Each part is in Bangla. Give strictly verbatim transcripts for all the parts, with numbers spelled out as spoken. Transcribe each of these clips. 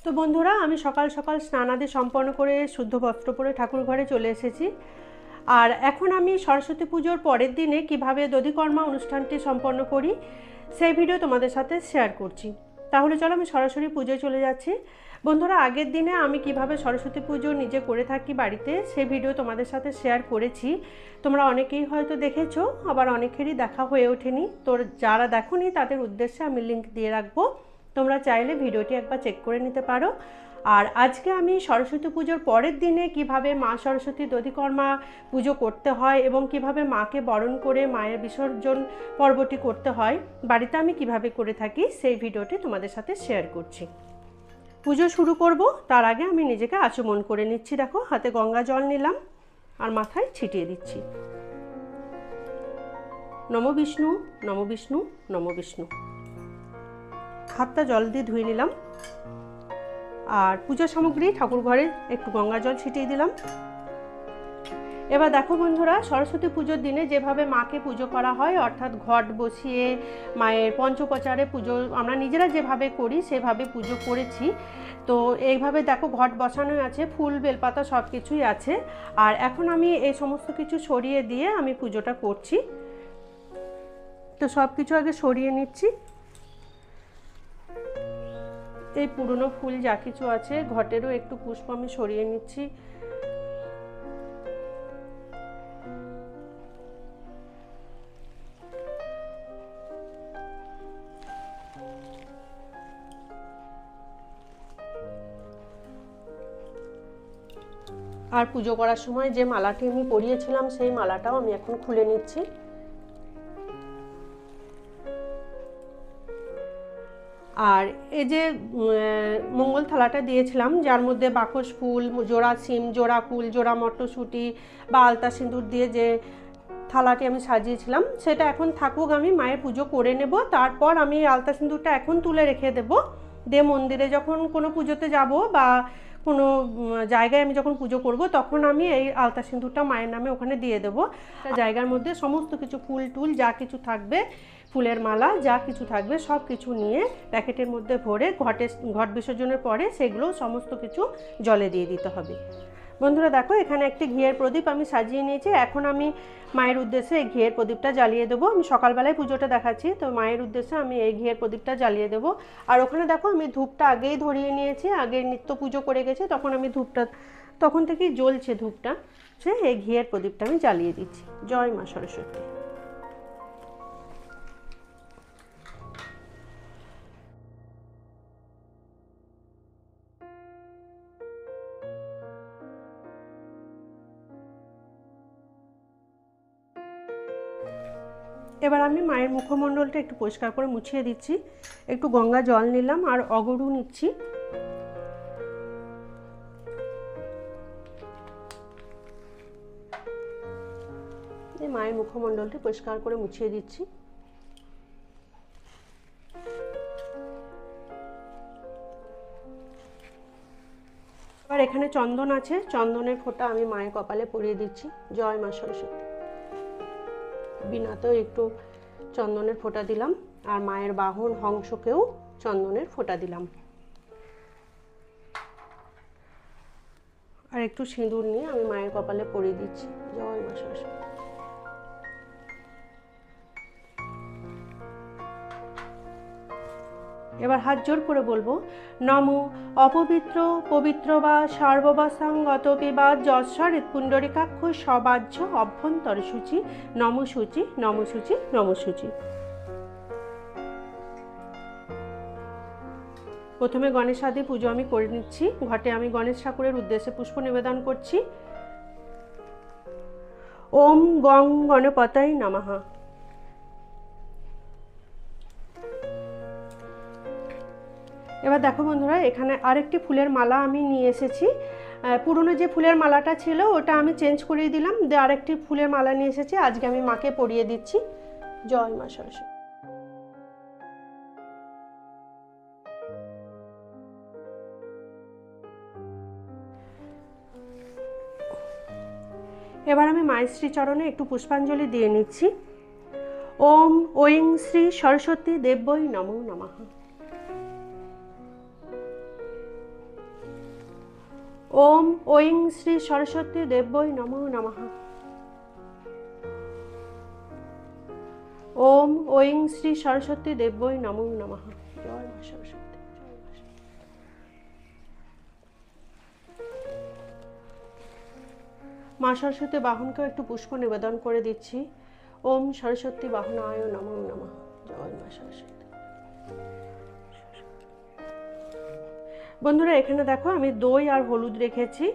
তো বন্ধুরা, আমি সকাল সকাল স্নানাদি সম্পন্ন করে শুদ্ধ বস্ত্র পরে ঠাকুর ঘরে চলে এসেছি। আর এখন আমি সরস্বতী পুজোর পরের দিনে কিভাবে দধিকর্মা অনুষ্ঠানটি সম্পন্ন করি সেই ভিডিও তোমাদের সাথে শেয়ার করছি। তাহলে চলো আমি সরাসরি পুজোয় চলে যাচ্ছি। বন্ধুরা, আগের দিনে আমি কিভাবে সরস্বতী পুজো নিজে করে থাকি বাড়িতে সেই ভিডিও তোমাদের সাথে শেয়ার করেছি। তোমরা অনেকেই হয়তো দেখেছো, আবার অনেকেরই দেখা হয়ে ওঠেনি। তো যারা দেখোনি তাদের উদ্দেশ্যে আমি লিঙ্ক দিয়ে রাখবো, তোমরা চাইলে ভিডিওটি একবার চেক করে নিতে পারো। আর আজকে আমি সরস্বতী পুজোর পরের দিনে কিভাবে মা সরস্বতীর দধিকর্মা পুজো করতে হয় এবং কিভাবে মাকে বরণ করে মায়ের বিসর্জন পর্বটি করতে হয় বাড়িতে আমি কিভাবে করে থাকি সেই ভিডিওটি তোমাদের সাথে শেয়ার করছি। পুজো শুরু করব তার আগে আমি নিজেকে আচমন করে নিচ্ছি। দেখো, হাতে গঙ্গা জল নিলাম আর মাথায় ছিটিয়ে দিচ্ছি। নমো বিষ্ণু, নমো বিষ্ণু, নমো বিষ্ণু। হাতটা জল দিয়ে ধুয়ে নিলাম আর পূজা সামগ্রী ঠাকুর ঘরে একটু গঙ্গা জল ছিটিয়ে দিলাম। এবার দেখো বন্ধুরা, সরস্বতী পুজোর দিনে যেভাবে মাকে পুজো করা হয়, অর্থাৎ ঘট বসিয়ে মায়ের পঞ্চোপচারে পুজো আমরা নিজেরা যেভাবে করি সেভাবে পুজো করেছি। তো এইভাবে দেখো ঘট বসানো আছে, ফুল বেলপাতা সব কিছুই আছে। আর এখন আমি এই সমস্ত কিছু সরিয়ে দিয়ে আমি পুজোটা করছি। তো সব কিছু আগে সরিয়ে নিচ্ছি। এই পুরনো ফুল যা কিছু আছে, ঘটেরও একটু পুষ্প আমি সরিয়ে নিচ্ছি। আর পুজো করার সময় যে মালাটি আমি পরিয়েছিলাম সেই মালাটাও আমি এখন খুলে নিচ্ছি। আর এই যে মঙ্গল থালাটা দিয়েছিলাম, যার মধ্যে বাকস ফুল, জোড়া সিম, জোড়া কুল, জোড়া মটরশুঁটি বা আলতা সিঁদুর দিয়ে যে থালাটি আমি সাজিয়েছিলাম, সেটা এখন থাকুক, আমি মায়ের পুজো করে নেব। তারপর আমি আলতা সিঁদুরটা এখন তুলে রেখে দেব, দিয়ে মন্দিরে যখন কোনো পুজোতে যাব বা কোনো জায়গায় আমি যখন পুজো করব তখন আমি এই আলতা সিঁদুরটা মায়ের নামে ওখানে দিয়ে দেবো। জায়গার মধ্যে সমস্ত কিছু ফুল টুল যা কিছু থাকবে, ফুলের মালা যা কিছু থাকবে সব কিছু নিয়ে প্যাকেটের মধ্যে ভরে ঘটে ঘট বিসর্জনের পরে সেগুলো সমস্ত কিছু জলে দিয়ে দিতে হবে। বন্ধুরা দেখো, এখানে একটি ঘিয়ের প্রদীপ আমি সাজিয়ে নিয়েছি। এখন আমি মায়ের উদ্দেশ্যে এই ঘিয়ের প্রদীপটা জ্বালিয়ে দেবো। আমি সকালবেলায় পুজোটা দেখাচ্ছি, তো মায়ের উদ্দেশ্যে আমি এই ঘিয়ের প্রদীপটা জ্বালিয়ে দেবো। আর ওখানে দেখো আমি ধূপটা আগেই ধরিয়ে নিয়েছি, আগে নিত্য পুজো করে গেছে তখন আমি ধূপটা তখন থেকেই জ্বলছে ধূপটা, সে এই ঘিয়ের প্রদীপটা আমি জ্বালিয়ে দিচ্ছি। জয় মা সরস্বতী। এবার আমি মায়ের মুখমণ্ডলটা একটু পরিষ্কার করে মুছিয়ে দিচ্ছি। একটু গঙ্গা জল নিলাম আর অগরু নিচ্ছি। এই মায়ের মুখমণ্ডলটি পরিষ্কার করে মুছিয়ে দিচ্ছি। এবার এখানে চন্দন আছে, চন্দনের ফোঁটা আমি মায়ের কপালে পরিয়ে দিচ্ছি। জয় মা সরস্বতী। বিনাতেও একটু চন্দনের ফোঁটা দিলাম আর মায়ের বাহন হংসকেও চন্দনের ফোঁটা দিলাম। আর একটু সিঁদুর নিয়ে আমি মায়ের কপালে পরিয়ে দিচ্ছি। জয় মা সরস্বতী। এবার হাত জোর করে বলবো, নমো অপবিত্র পবিত্র বা সর্ববাসাঙ্গত বিবাদ যশ্বর পুণ্ডরিকাক্ষ সবাহ্য অভ্যন্তর সূচি নম সূচি নম সূচি নম সূচি। প্রথমে গণেশ আদি পুজো আমি করে নিচ্ছি। ঘটে আমি গণেশ ঠাকুরের উদ্দেশ্যে পুষ্প নিবেদন করছি। ওম গং গণপতায় নমঃ। এবার দেখো বন্ধুরা, এখানে আরেকটি ফুলের মালা আমি নিয়ে এসেছি। পুরনো যে ফুলের মালাটা ছিল ওটা আমি চেঞ্জ করিয়ে দিলাম, দিয়ে আরেকটি ফুলের মালা নিয়ে এসেছি। আজকে আমি মাকে পরিয়ে দিচ্ছি। জয় মা সরস্বতী। এবার আমি মায়ের শ্রীচরণে একটু পুষ্পাঞ্জলি দিয়ে নিচ্ছি। ওম ঐং শ্রী সরস্বতী দেব্যই নমো নমঃ। ओम ओं श्री सरस्वती देव्यै नमो नमः। ओम ओं श्री सरस्वती देव्यै नमो नमः। जय मां सरस्वती। मां सरस्वती बाहन को एक पुष्प निवेदन कर दिच्छी। ओम सरस्वती बाहनाय नमो नमः। जय मां सरस्वती। बंधुरा एखाने देखो आमी दई और हलुद रेखेছি।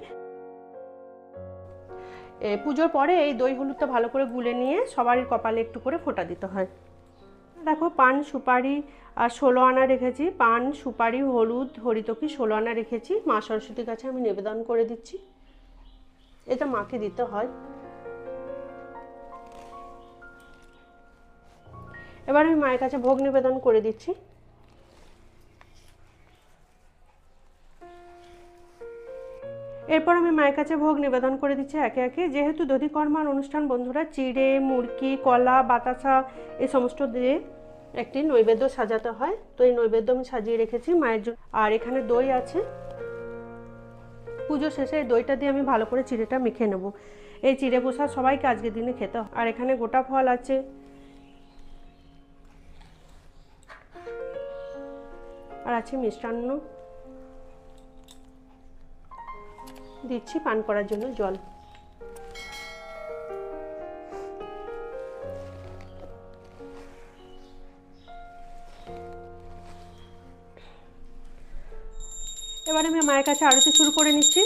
পুজোর পরে এই দই হলুদটা ভালো করে গুলে নিয়ে সবারই কপালে একটু করে ফোঁটা দিতে হয়। দেখো পান সুপারি আর ষোলো আনা রেখেছি। পান সুপারি হলুদ হরিতকি ষোলো আনা রেখেছি। মা সরস্বতীর কাছে আমি নিবেদন করে দিচ্ছি। এটা মাকে দিতে হয়। এবার আমি মায়ের কাছে ভোগ নিবেদন করে দিচ্ছি। এরপর আমি মায়ের কাছে ভোগ নিবেদন করে দিচ্ছি একে একে। যেহেতু দধিকর্মার অনুষ্ঠান বন্ধুরা, চিড়ে মুরকি কলা বাতাসা এই সমস্ত দিয়ে একটি নৈবেদ্য সাজাতে হয়। তো এই নৈবেদ্য আমি সাজিয়ে রেখেছি মায়ের জন্য। আর এখানে দই আছে। পুজো শেষে এই দইটা দিয়ে আমি ভালো করে চিড়েটা মেখে নেব। এই চিড়ে প্রসাদ সবাইকে আজকের দিনে খেতে হয়। আর এখানে গোটা ফল আছে, আর আছে মিষ্টান্ন। দিচ্ছি পান করার জন্য জল। এবার আমি মায়ের কাছে আরতি শুরু করে নিচ্ছি।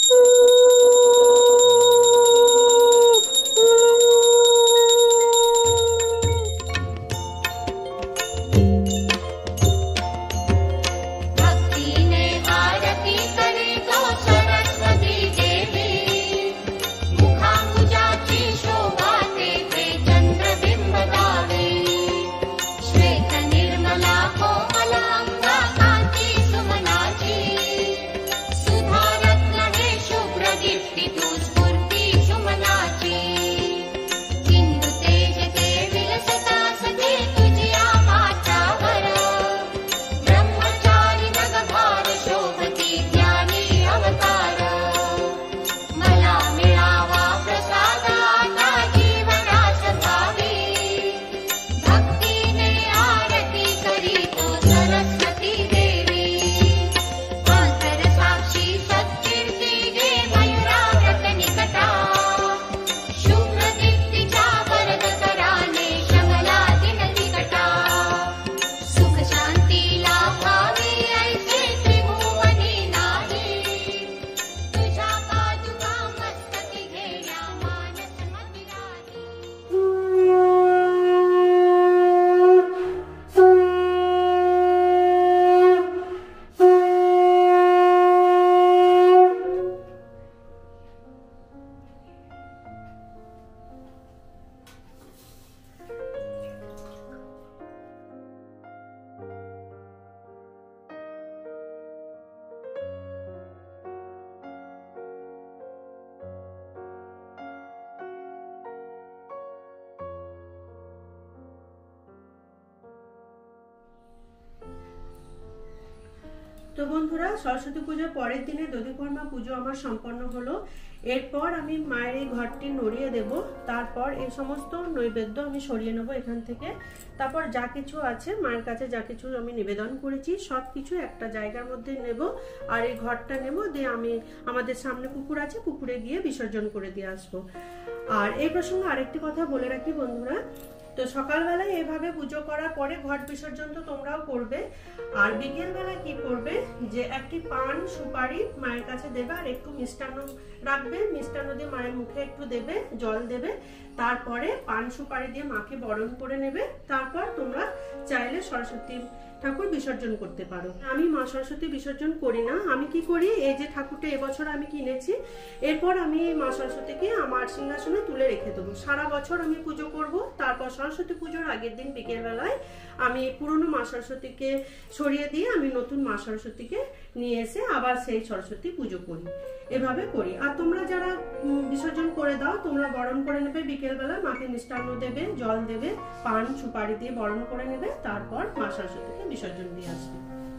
তো বন্ধুরা, সরস্বতী পূজার পরের দিনে দধিকর্মা পুজো আমার সম্পন্ন হলো। এরপর আমি মায়ের এই ঘরটি নড়িয়ে দেব। তারপর এই সমস্ত নৈবেদ্য আমি সরিয়ে নেব এখান থেকে। তারপর যা কিছু আছে মায়ের কাছে, যা কিছু আমি নিবেদন করেছি সব কিছু একটা জায়গার মধ্যে নেব। আর এই ঘরটা নেব, দিয়ে আমি আমাদের সামনে পুকুর আছে, পুকুরে গিয়ে বিসর্জন করে দিয়ে আসবো। আর এই প্রসঙ্গে আরেকটি কথা বলে রাখি বন্ধুরা, তো সকালবেলায় এভাবে পুজো করার পরে ঘট বিসর্জন তো তোমরাও করবে। আর বিকেল বেলা কি করবে, যে একটি পান সুপারি মায়ের কাছে দেবে আর একটু মিষ্টান্ন রাখবে। মিষ্টান্ন দিয়ে মায়ের মুখে একটু দেবে, জল দেবে। তারপরে পান সুপারি দিয়ে মাকে বরণ করে নেবে। তারপর তোমরা চাইলে সরস্বতী ঠাকুর বিসর্জন করতে পারো। আমি মা সরস্বতী বিসর্জন করি না। আমি কি করি, এই যে ঠাকুরটা এবছর আমি কিনেছি, এরপর আমি মা সরস্বতীকে আমার সিংহাসনে তুলে রেখে দেবো। সারা বছর আমি পুজো করব। তারপর সরস্বতী পুজোর আগের দিন বিকেল বেলায় আমি পুরনো মা সরস্বতীকে সরিয়ে দিয়ে আমি নতুন মা সরস্বতীকে নিয়ে এসে আবার সেই সরস্বতী পুজো করি। এভাবে করি। আর তোমরা যারা বিসর্জন করে দাও, তোমরা বরণ করে নেবে। বিকেল বেলা মাকে মিষ্টান্ন দেবে, জল দেবে, পান সুপারি দিয়ে বরণ করে নেবে। তারপর মা সরস্বতীকে বিসর্জন দিয়ে আসবে।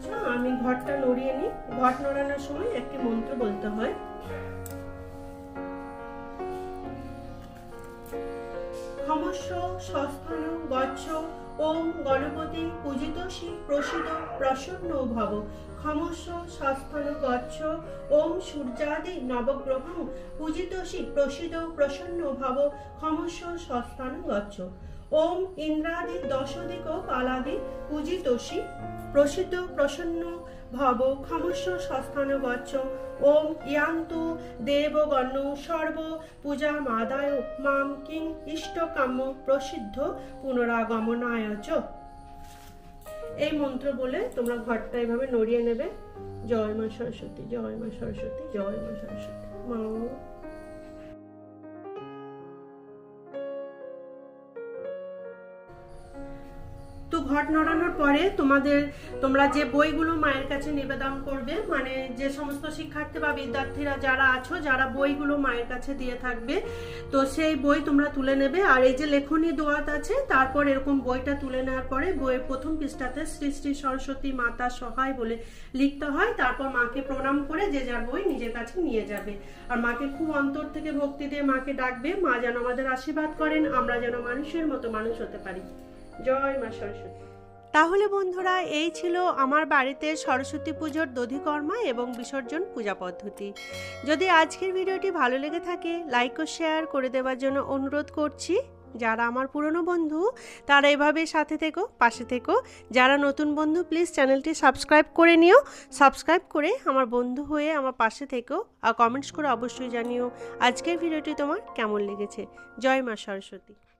আমি ঘটটা নড়িয়ে নিই। ঘট নড়ানোর সময় একটি মন্ত্র বলতে হয়। ক্ষমস্ব স্বস্থান গচ্ছ ওম গণপতি পূজিতোষি প্রসিদ প্রসন্ন ভব। ক্ষমস্ব স্বস্থান গচ্ছ ওম সূর্যাদি নবগ্রহং পূজিতোষি প্রসিদ প্রসন্ন ভব। ক্ষমস্ব স্বস্থান গচ্ছ ওম ইন্দ্রাদি দশদিক পালাদি পূজিতোষি প্রসিদ্ধ প্রসন্ন ভব। ক্ষমস্ব স্বস্থান গচ্ছ ওম ইয়ান্তু দেবগণ সর্ব পূজা মাদায় মাম কিং ইষ্টকাম্য প্রসিদ্ধ পুনরাগমনায় চ। এই মন্ত্র বলে তোমরা ঘরটা এভাবে নড়িয়ে নেবে। জয় মা সরস্বতী, জয় মা সরস্বতী, জয় মা সরস্বতী। মা তো ঘট নড়ানোর পরে তোমাদের তোমরা যে বইগুলো মায়ের কাছে নিবেদন করবে, মানে যে সমস্ত শিক্ষার্থী বা বিদ্যার্থীরা যারা আছো যারা বইগুলো মায়ের কাছে দিয়ে থাকবে, তো সেই বই তোমরা তুলে নেবে। আর এই যে লেখনী দোয়াত আছে, তারপর এরকম বইটা তুলে নেওয়ার পরে বইয়ের প্রথম পৃষ্ঠাতে শ্রী শ্রী সরস্বতী মাতা সহায় বলে লিখতে হয়। তারপর মাকে প্রণাম করে যে যার বই নিজের কাছে নিয়ে যাবে। আর মাকে খুব অন্তর থেকে ভক্তি দিয়ে মাকে ডাকবে, মা যেন আমাদের আশীর্বাদ করেন, আমরা যেন মানুষের মতো মানুষ হতে পারি। জয় মা সরস্বতী। তাহলে বন্ধুরা, এই ছিল আমার বাড়িতে সরস্বতী পুজোর দধিকর্মা এবং বিসর্জন পূজা পদ্ধতি। যদি আজকের ভিডিওটি ভালো লেগে থাকে লাইক ও শেয়ার করে দেওয়ার জন্য অনুরোধ করছি। যারা আমার পুরনো বন্ধু তারা এভাবে সাথে থেকো, পাশে থেকো। যারা নতুন বন্ধু প্লিজ চ্যানেলটি সাবস্ক্রাইব করে নিও। সাবস্ক্রাইব করে আমার বন্ধু হয়ে আমার পাশে থেকো আর কমেন্টস করে অবশ্যই জানিও আজকের ভিডিওটি তোমার কেমন লেগেছে। জয় মা সরস্বতী।